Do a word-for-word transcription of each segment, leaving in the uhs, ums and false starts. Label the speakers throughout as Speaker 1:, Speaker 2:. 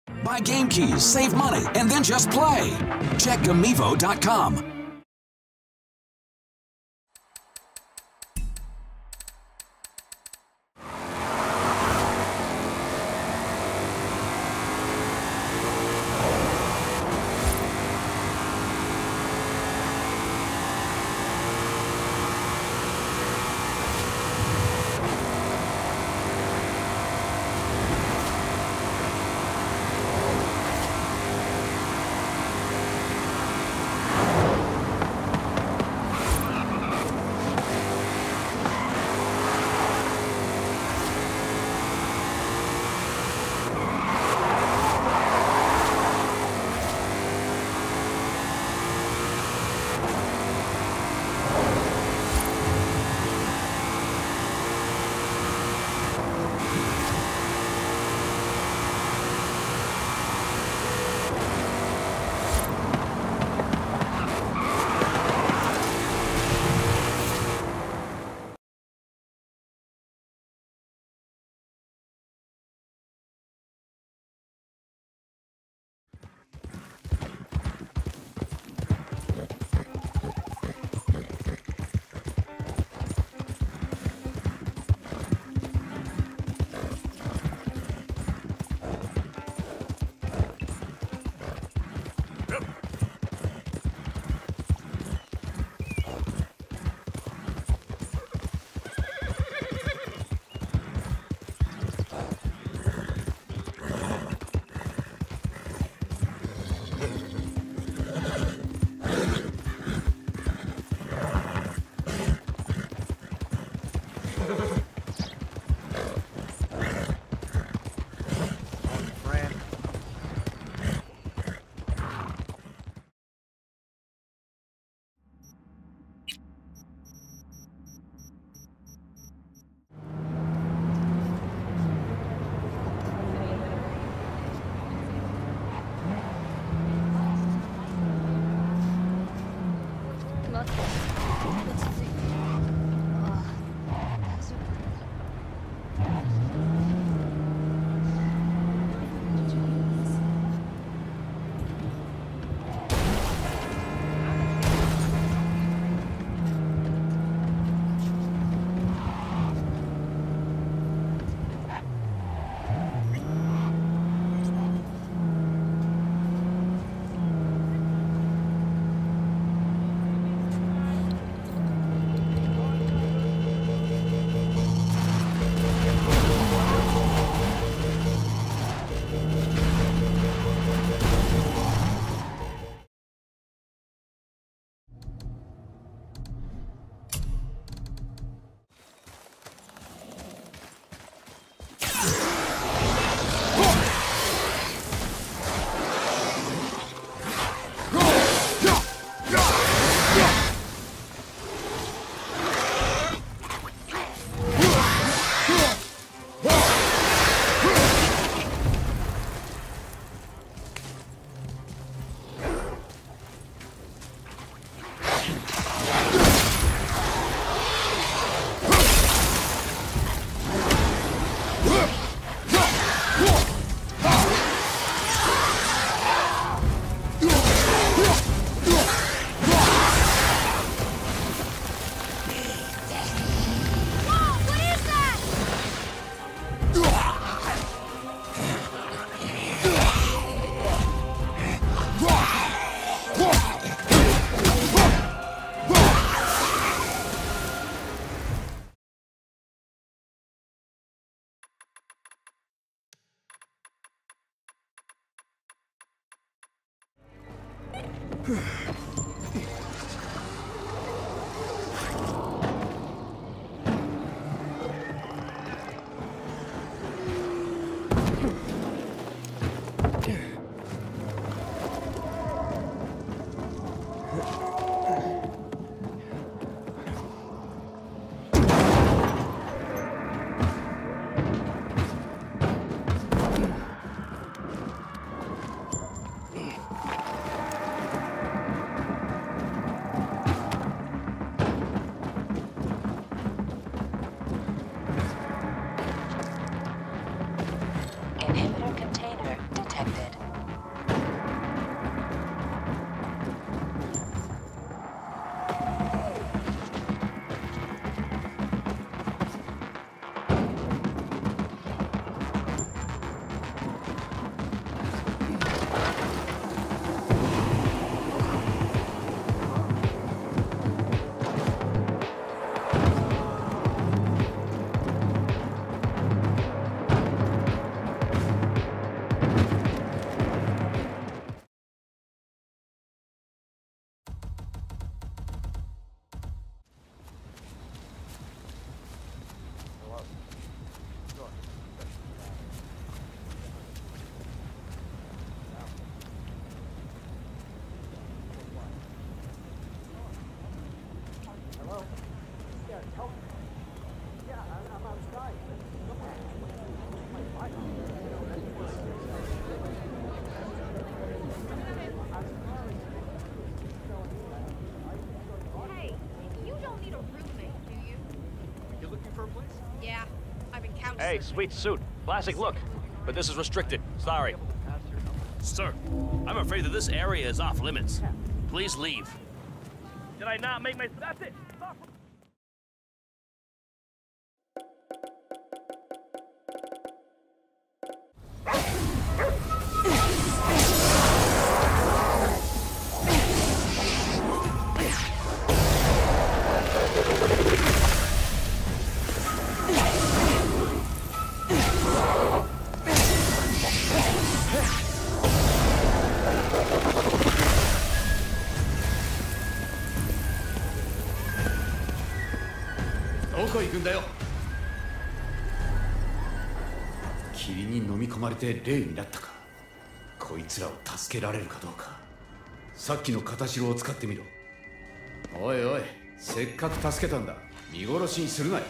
Speaker 1: Buy game keys, save money, and then just play. Check Gamivo dot com.
Speaker 2: Hey, sweet suit. Classic look. But this is restricted. Sorry.
Speaker 3: Sir, I'm afraid that this area is off limits. Please leave. Did I not make my... That's it! Stop.
Speaker 4: どこ行くんだよ。霧に飲み込まれて霊になったか。こいつらを助けられるかどうか。さっきの片白を使ってみろ。おいおい、せっかく助けたんだ。見殺しにするなよ。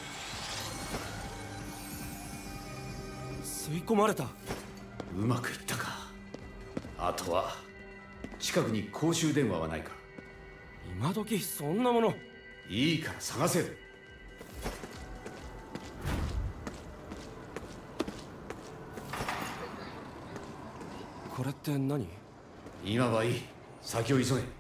Speaker 3: 吸い込まれた。
Speaker 4: うまくいったか。あとは近くに公衆電話はないか。
Speaker 3: 今時そんなもの。
Speaker 4: いいから探せる。
Speaker 3: これって何？
Speaker 4: 今はいい。先を急げ。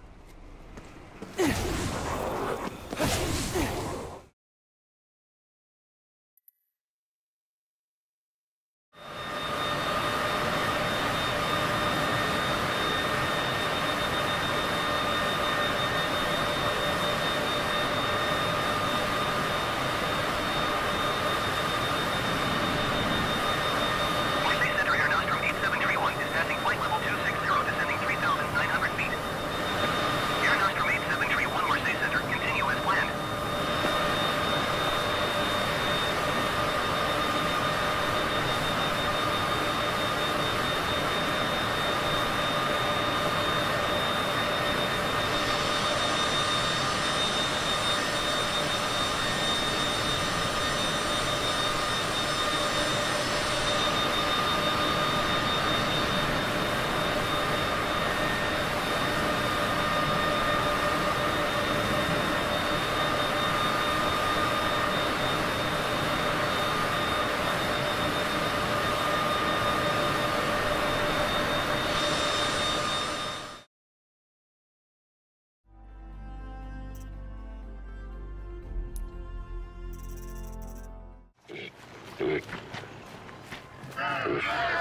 Speaker 5: Mm-hmm.